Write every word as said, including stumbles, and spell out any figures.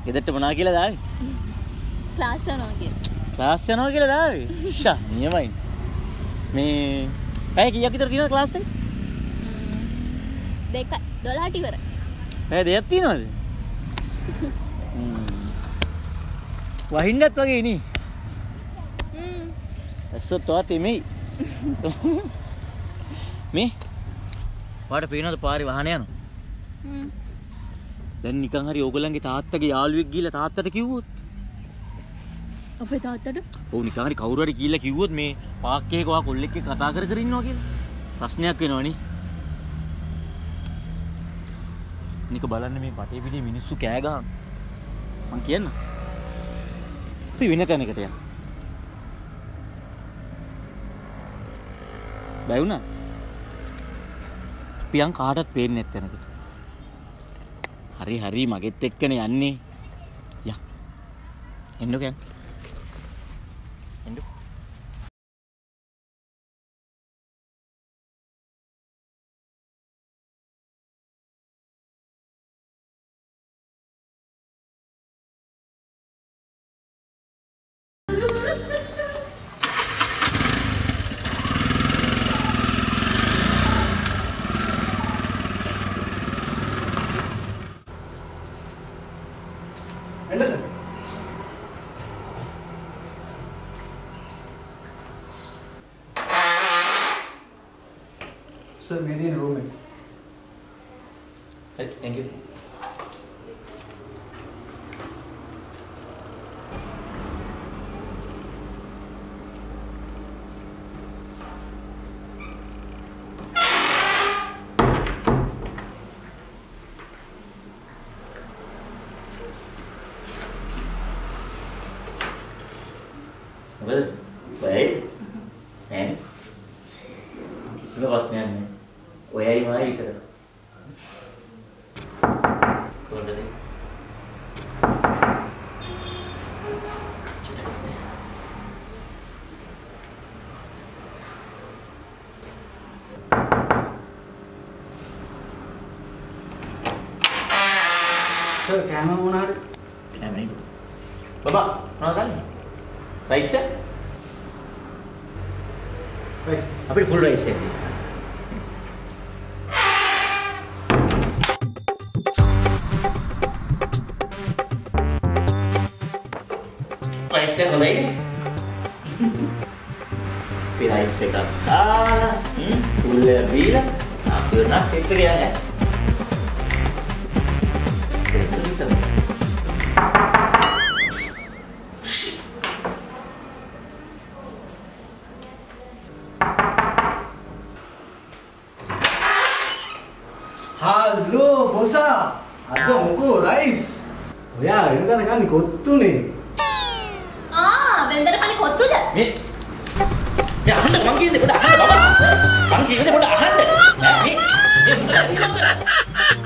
ගෙදරට මොනවා කියලා දාවේ? ක්ලාස් යනවා කියලා. ක්ලාස් යනවා කියලා දාවේ? ෂා නියමයි. මේ පැය කීයක් විතර තියෙනවද ක්ලාස් එක? දෙකයි දොළහට ඉවරයි. පැය දෙකක් තියෙනවද? හ්ම්. වහින්නත් වගේ නේ. හ්ම්. ඇස්සොත් තවත් එමෙයි. මේ වාට පේනවද පාරේ වාහන යනවා? හ්ම්. දැන් නිකන් හරි ඕගොල්ලන්ගේ තාත්තගේ යාළුවෙක් ගිහලා තාත්තට කිව්වොත් අපේ තාත්තට? ඔව් නිකන් හරි කවුරු හරි ගිහලා කිව්වොත් මේ පාක් එකක ඔයා කොල්ලෙක් එක්ක කතා කර කර ඉන්නවා කියලා ප්‍රශ්නයක් වෙනවනේ. නික බලන්න මේ පටේ පිටේ මිනිස්සු කෑ ගහන. මං කියන්න. අපි වෙන තැනකට යන්න. බැයි වුණා? පියන් කාටවත් පේන්නේ නැත් තැනකට. හරි හරි මගෙත් එක්කනේ යන්නේ. යා. එන්නෝ කියන්න. එන්නෝ. Anderson. Sir, maybe in a room. Right, thank you. Well, baik. Eh? Kisah pasnya ni. Oyai mai itu. Kau dah ni. Sir, camera mana? Camera ni. Bapa, mana kan? Rice? Rice. Apa full rice है? Rice है खोला ही? फिर rice से का ah, hmm, full bill, nasi nak set गया है. Halo, bosa. Ada muku rice. Oya, ini kan kan kottu nih. ආ වෙන්දර කන්නේ කොත්තුද? මේ මේ අහන්න මං කියන්නේ පොඩ්ඩක් අහන්න බබා. මං කියන්නේ පොඩ්ඩක් අහන්න. ඈ මේ මේ